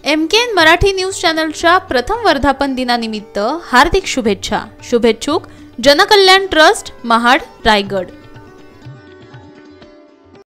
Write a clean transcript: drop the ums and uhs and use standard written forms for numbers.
MKN Marathi news चॅनलच्या प्रथम वर्धापन दिनानिमित्त हार्दिक शुभेच्छा। शुभेच्छुक जनकल्याण ट्रस्ट महाड रायगड।